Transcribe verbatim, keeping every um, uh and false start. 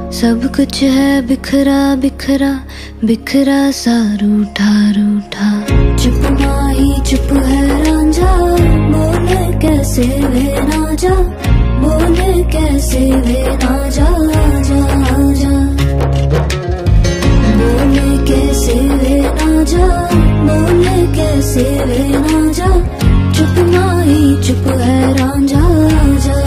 सब कुछ है बिखरा बिखरा बिखरा सा रूठा रूठा। चुप माही चुप है रांझा, बोले कैसे वे ना जा, बोले कैसे वे ना जा जा जा, बोले कैसे वे ना जा, बोले कैसे वे ना जा। चुप माही चुप है रांझा जा।